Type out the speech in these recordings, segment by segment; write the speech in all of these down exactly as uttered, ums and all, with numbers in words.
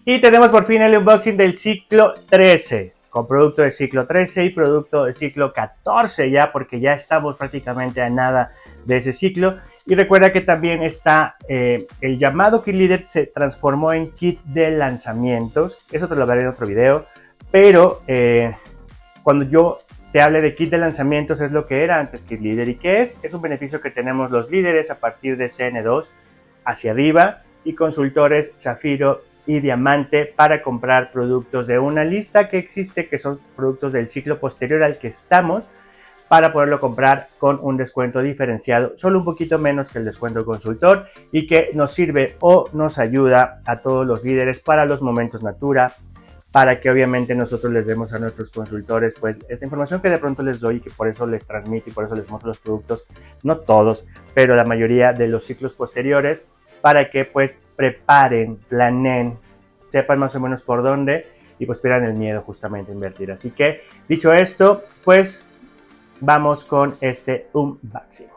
Y tenemos por fin el unboxing del ciclo trece, con producto de ciclo trece y producto de ciclo catorce ya, porque ya estamos prácticamente a nada de ese ciclo. Y recuerda que también está eh, el llamado Kit Leader, se transformó en kit de lanzamientos. Eso te lo hablaré en otro video, pero eh, cuando yo te hable de kit de lanzamientos es lo que era antes Kit Leader. ¿Y qué es? Es un beneficio que tenemos los líderes a partir de C N dos hacia arriba y consultores Zafiro y Diamante para comprar productos de una lista que existe, que son productos del ciclo posterior al que estamos, para poderlo comprar con un descuento diferenciado, solo un poquito menos que el descuento consultor, y que nos sirve o nos ayuda a todos los líderes para los momentos Natura, para que obviamente nosotros les demos a nuestros consultores pues esta información que de pronto les doy y que por eso les transmito y por eso les muestro los productos, no todos, pero la mayoría de los ciclos posteriores, para que pues preparen, planeen, sepan más o menos por dónde y pues pierdan el miedo justamente a invertir. Así que dicho esto, pues vamos con este unboxing.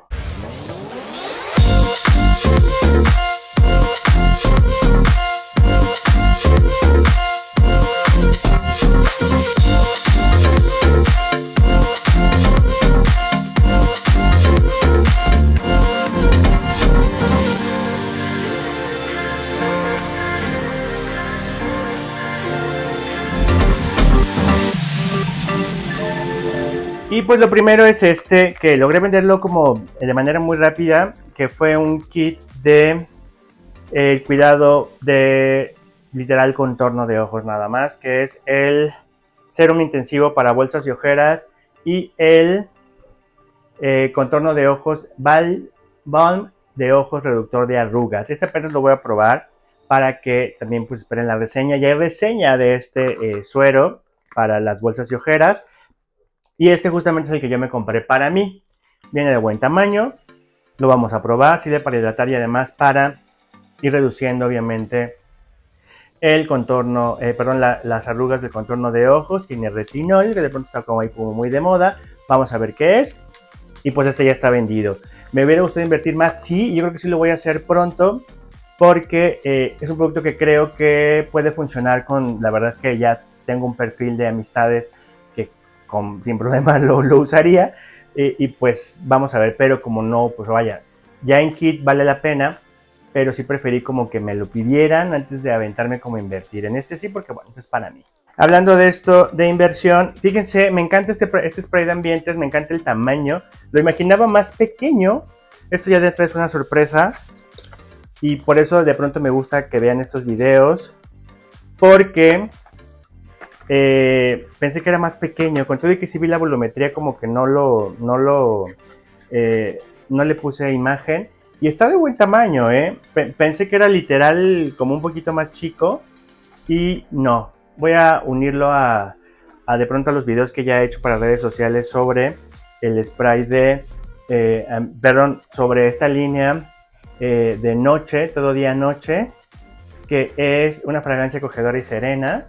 Y pues lo primero es este, que logré venderlo como de manera muy rápida, que fue un kit de el cuidado de literal contorno de ojos nada más, que es el serum intensivo para bolsas y ojeras y el eh, contorno de ojos balm de ojos reductor de arrugas. Este apenas lo voy a probar para que también pues esperen la reseña. Ya hay reseña de este eh, suero para las bolsas y ojeras. Y este justamente es el que yo me compré para mí. Viene de buen tamaño. Lo vamos a probar. Sirve para hidratar y además para ir reduciendo obviamente el contorno, eh, perdón, la, las arrugas del contorno de ojos. Tiene retinol, que de pronto está como ahí como muy de moda. Vamos a ver qué es. Y pues este ya está vendido. ¿Me hubiera gustado invertir más? Sí, yo creo que sí lo voy a hacer pronto. Porque eh, es un producto que creo que puede funcionar con... La verdad es que ya tengo un perfil de amistades Con, sin problema lo, lo usaría eh, y pues vamos a ver, pero como no, pues vaya, ya en kit vale la pena, pero sí preferí como que me lo pidieran antes de aventarme como invertir en este sí, porque bueno, esto es para mí. Hablando de esto de inversión, fíjense, me encanta este, este spray de ambientes, me encanta el tamaño, lo imaginaba más pequeño, esto ya dentro es una sorpresa y por eso de pronto me gusta que vean estos videos, porque... Eh, pensé que era más pequeño, con todo y que sí vi la volumetría como que no lo, no lo, eh, no le puse imagen y está de buen tamaño, eh. Pensé que era literal como un poquito más chico y no, voy a unirlo a, a de pronto a los videos que ya he hecho para redes sociales sobre el spray de, eh, perdón, sobre esta línea eh, de noche, todo día noche, que es una fragancia acogedora y serena.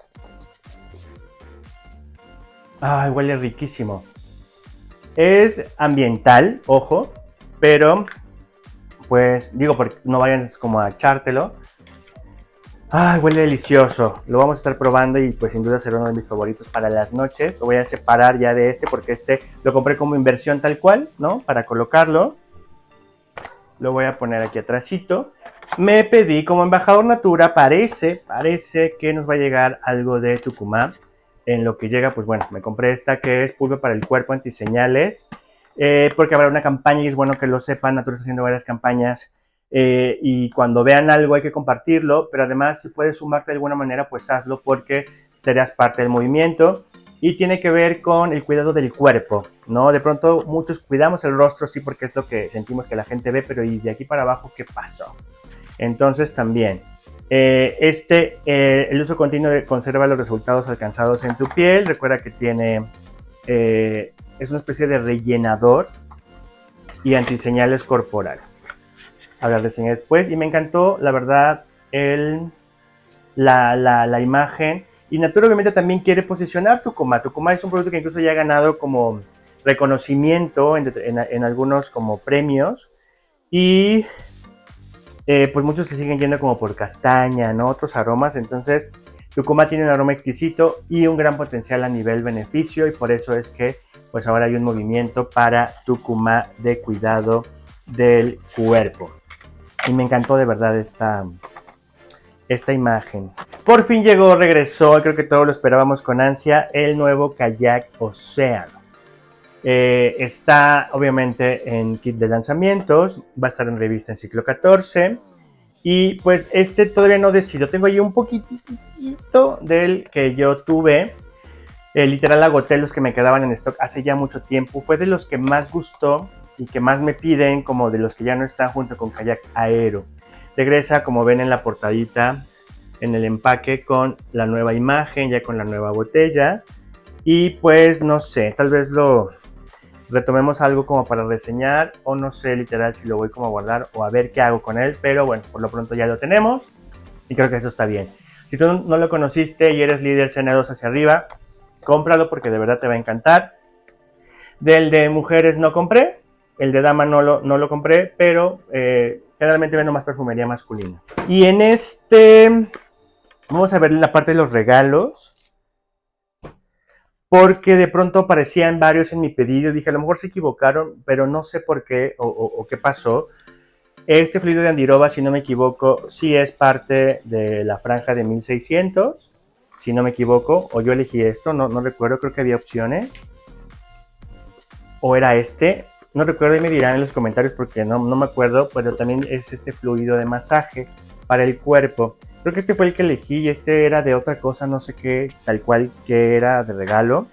Ay, huele riquísimo. Es ambiental, ojo, pero pues digo, porque no vayan como a echártelo. Ay, huele delicioso. Lo vamos a estar probando y pues sin duda será uno de mis favoritos para las noches. Lo voy a separar ya de este porque este lo compré como inversión tal cual, ¿no? Para colocarlo. Lo voy a poner aquí atrásito. Me pedí como embajador Natura, parece, parece que nos va a llegar algo de Tucumán. En lo que llega, pues bueno, me compré esta que es pulpa para el cuerpo antiseñales, eh, porque habrá una campaña y es bueno que lo sepan. Natura está haciendo varias campañas eh, y cuando vean algo hay que compartirlo, pero además si puedes sumarte de alguna manera, pues hazlo porque serás parte del movimiento y tiene que ver con el cuidado del cuerpo, ¿no? De pronto muchos cuidamos el rostro, sí, porque es lo que sentimos que la gente ve, pero ¿y de aquí para abajo qué pasó? Entonces también... Eh, este, eh, el uso continuo de, conserva los resultados alcanzados en tu piel. Recuerda que tiene, eh, es una especie de rellenador y antiseñales corporal. Hablar de reseña después. Y me encantó, la verdad, el, la, la, la imagen. Y Natura obviamente también quiere posicionar Tucumán. Tucumán es un producto que incluso ya ha ganado como reconocimiento en, en, en algunos como premios. Y eh, pues muchos se siguen yendo como por castaña, ¿no? Otros aromas, entonces Tucumá tiene un aroma exquisito y un gran potencial a nivel beneficio, y por eso es que pues ahora hay un movimiento para Tucumá de cuidado del cuerpo. Y me encantó de verdad esta, esta imagen. Por fin llegó, regresó, creo que todos lo esperábamos con ansia, el nuevo kayak Océano. Eh, está obviamente en kit de lanzamientos, va a estar en revista en ciclo catorce. Y pues este todavía no decido, tengo ahí un poquitito del que yo tuve. Eh, literal agoté los que me quedaban en stock hace ya mucho tiempo. Fue de los que más gustó y que más me piden, como de los que ya no están, junto con Kayak Aero. Regresa, como ven en la portadita, en el empaque, con la nueva imagen, ya con la nueva botella. Y pues no sé, tal vez lo retomemos algo como para reseñar, o no sé literal si lo voy como a guardar o a ver qué hago con él, pero bueno, por lo pronto ya lo tenemos y creo que eso está bien. Si tú no lo conociste y eres líder C N dos hacia arriba, cómpralo porque de verdad te va a encantar. Del de mujeres no compré, el de dama no lo, no lo compré, pero eh, generalmente vendo más perfumería masculina. Y en este, vamos a ver la parte de los regalos, porque de pronto aparecían varios en mi pedido. Dije, a lo mejor se equivocaron, pero no sé por qué o, o, o qué pasó. Este fluido de Andiroba, si no me equivoco, sí es parte de la franja de mil seiscientos, si no me equivoco, o yo elegí esto, no, no recuerdo, creo que había opciones. O era este, no recuerdo, y me dirán en los comentarios porque no, no me acuerdo, pero también es este fluido de masaje para el cuerpo. Creo que este fue el que elegí y este era de otra cosa, no sé qué, tal cual que era de regalo.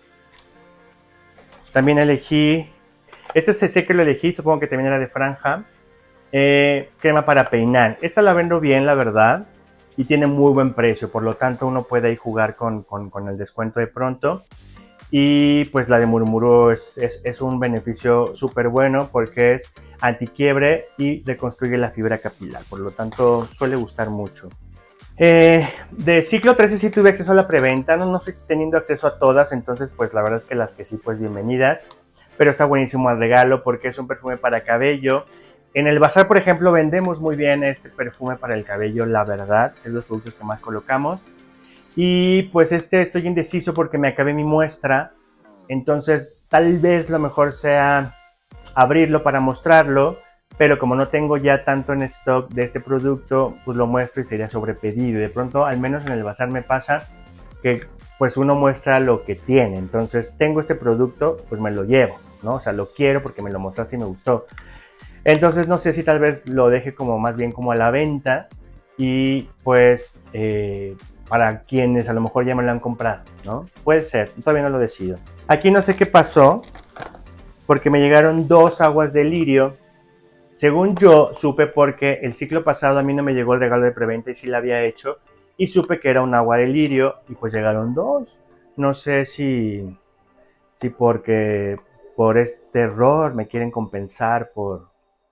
También elegí, este sé que lo elegí, supongo que también era de franja. Eh, crema para peinar. Esta la vendo bien, la verdad, y tiene muy buen precio, por lo tanto uno puede ahí jugar con, con, con el descuento de pronto. Y pues la de Murmurú es, es, es un beneficio súper bueno porque es antiquiebre y reconstruye la fibra capilar, por lo tanto suele gustar mucho. Eh, de ciclo trece sí tuve acceso a la preventa, no, no estoy teniendo acceso a todas, entonces pues la verdad es que las que sí, pues bienvenidas, pero está buenísimo al regalo porque es un perfume para cabello. En el bazar, por ejemplo, vendemos muy bien este perfume para el cabello, la verdad, es los productos que más colocamos. Y pues este estoy indeciso porque me acabé mi muestra, entonces tal vez lo mejor sea abrirlo para mostrarlo, pero como no tengo ya tanto en stock de este producto, pues lo muestro y sería sobrepedido. De pronto, al menos en el bazar me pasa que pues uno muestra lo que tiene, entonces tengo este producto, pues me lo llevo, ¿no? O sea, lo quiero porque me lo mostraste y me gustó. Entonces no sé si tal vez lo deje como más bien como a la venta y pues eh, para quienes a lo mejor ya me lo han comprado, ¿no? Puede ser, todavía no lo decido. Aquí no sé qué pasó porque me llegaron dos aguas de lirio. Según yo supe, porque el ciclo pasado a mí no me llegó el regalo de preventa y sí la había hecho, y supe que era un agua de lirio y pues llegaron dos. No sé si, si porque por este error me quieren compensar por...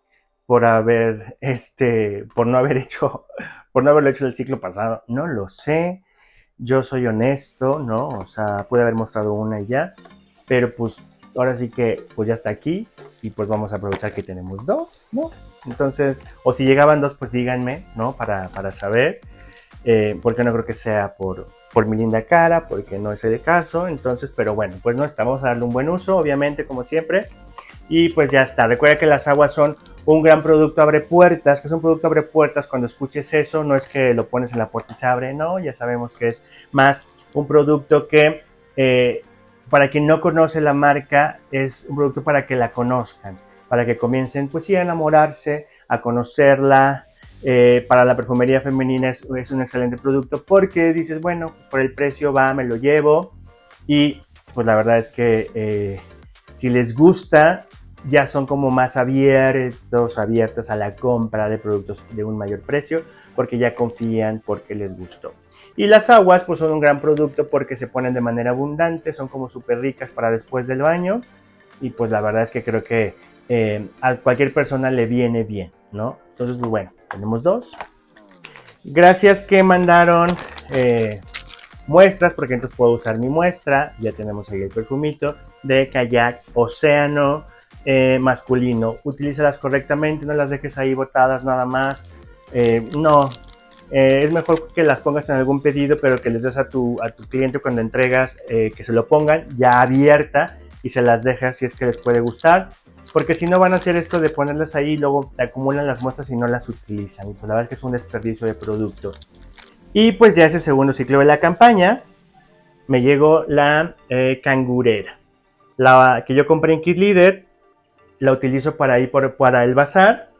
por haber, este, por no haber hecho, por no haberlo hecho el ciclo pasado, no lo sé, yo soy honesto, ¿no? O sea, pude haber mostrado una y ya, pero pues ahora sí que, pues ya está aquí, y pues vamos a aprovechar que tenemos dos, ¿no? Entonces, o si llegaban dos, pues díganme, ¿no? Para, para saber, eh, porque no creo que sea por, por mi linda cara, porque no es el caso, entonces, pero bueno, pues no está, vamos a darle un buen uso, obviamente, como siempre. Y pues ya está. Recuerda que las aguas son un gran producto abre puertas. Que es un producto abre puertas? Cuando escuches eso, no es que lo pones en la puerta y se abre, no. Ya sabemos que es más un producto que, eh, para quien no conoce la marca, es un producto para que la conozcan. Para que comiencen, pues sí, a enamorarse, a conocerla. Eh, para la perfumería femenina es, es un excelente producto porque dices, bueno, pues por el precio va, me lo llevo. Y pues la verdad es que eh, si les gusta, ya son como más abiertos, abiertas a la compra de productos de un mayor precio, porque ya confían, porque les gustó. Y las aguas pues son un gran producto porque se ponen de manera abundante, son como súper ricas para después del baño, y pues la verdad es que creo que eh, a cualquier persona le viene bien, ¿no? Entonces, pues bueno, tenemos dos. Gracias que mandaron eh, muestras, porque entonces puedo usar mi muestra. Ya tenemos ahí el perfumito de Kayak Océano. eh, masculino. Utilízalas correctamente, no las dejes ahí botadas nada más. Eh, no, eh, es mejor que las pongas en algún pedido, pero que les des a tu, a tu cliente cuando entregas, eh, que se lo pongan ya abierta y se las dejas si es que les puede gustar. Porque si no van a hacer esto de ponerlas ahí y luego acumulan las muestras y no las utilizan. Y pues la verdad es que es un desperdicio de producto. Y pues ya ese segundo ciclo de la campaña me llegó la eh, cangurera. La que yo compré en Kit Leader, la utilizo para ir por, para el bazar.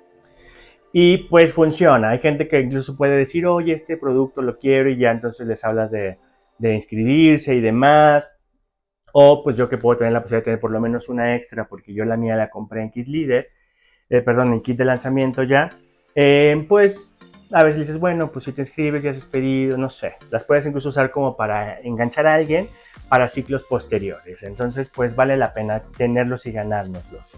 Y pues funciona. Hay gente que incluso puede decir, oye, este producto lo quiero, y ya entonces les hablas de, de inscribirse y demás. O pues yo que puedo tener la posibilidad de tener por lo menos una extra, porque yo la mía la compré en Kit Leader, eh, perdón, en Kit de lanzamiento ya. Eh, pues a veces dices, bueno, pues si te inscribes y haces pedido, no sé. Las puedes incluso usar como para enganchar a alguien para ciclos posteriores. Entonces pues vale la pena tenerlos y ganárnoslos.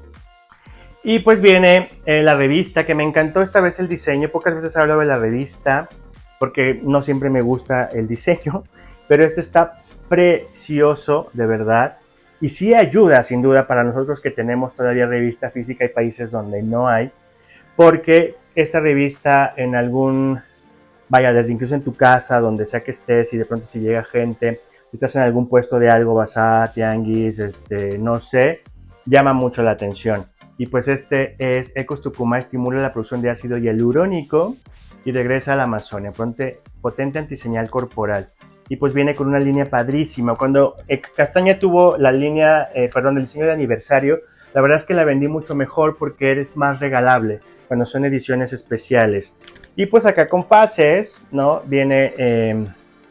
Y pues viene eh, la revista, que me encantó esta vez el diseño. Pocas veces he hablado de la revista porque no siempre me gusta el diseño, pero este está precioso, de verdad. Y sí ayuda, sin duda, para nosotros que tenemos todavía revista física. Hay países donde no hay, porque esta revista en algún, vaya, desde incluso en tu casa, donde sea que estés, y de pronto si llega gente, si estás en algún puesto de algo, bazar, tianguis, este, no sé, llama mucho la atención. Y pues este es Ecos Tucumá, estimula la producción de ácido hialurónico y regresa a la Amazonia, potente, potente antiseñal corporal. Y pues viene con una línea padrísima. Cuando eh, Castaña tuvo la línea, eh, perdón, el diseño de aniversario, la verdad es que la vendí mucho mejor porque eres más regalable cuando son ediciones especiales. Y pues acá con pases, ¿no? Viene eh,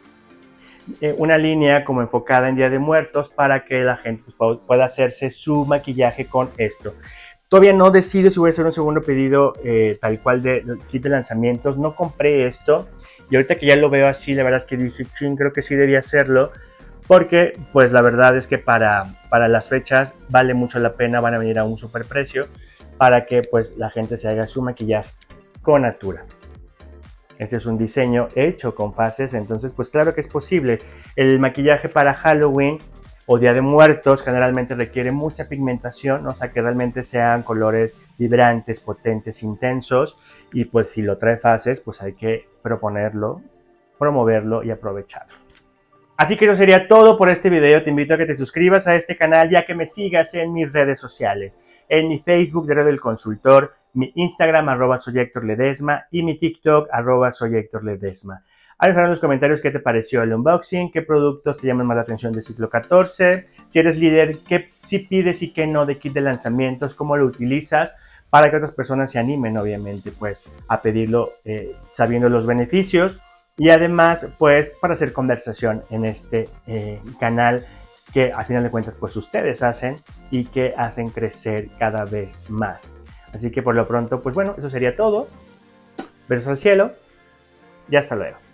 eh, una línea como enfocada en Día de Muertos para que la gente pues, pueda hacerse su maquillaje con esto. Todavía no decido si voy a hacer un segundo pedido eh, tal cual de, de kit de lanzamientos. No compré esto y ahorita que ya lo veo así, la verdad es que dije, ching, creo que sí debía hacerlo, porque pues la verdad es que para, para las fechas vale mucho la pena, van a venir a un super precio para que pues la gente se haga su maquillaje con Natura. Este es un diseño hecho con fases, entonces pues claro que es posible. El maquillaje para Halloween o Día de Muertos generalmente requiere mucha pigmentación, o sea que realmente sean colores vibrantes, potentes, intensos, y pues si lo trae fases, pues hay que proponerlo, promoverlo y aprovecharlo. Así que eso sería todo por este video. Te invito a que te suscribas a este canal y a que me sigas en mis redes sociales. En mi Facebook, Diario del Consultor, mi Instagram, arroba soy Héctor Ledesma, y mi TikTok, arroba soy Héctor Ledesma. Ahí en los comentarios qué te pareció el unboxing, qué productos te llaman más la atención de ciclo catorce, si eres líder, qué sí pides y qué no de kit de lanzamientos, cómo lo utilizas, para que otras personas se animen, obviamente, pues, a pedirlo eh, sabiendo los beneficios, y además, pues, para hacer conversación en este eh, canal que, a final de cuentas, pues, ustedes hacen y que hacen crecer cada vez más. Así que, por lo pronto, pues, bueno, eso sería todo. Besos al cielo y hasta luego.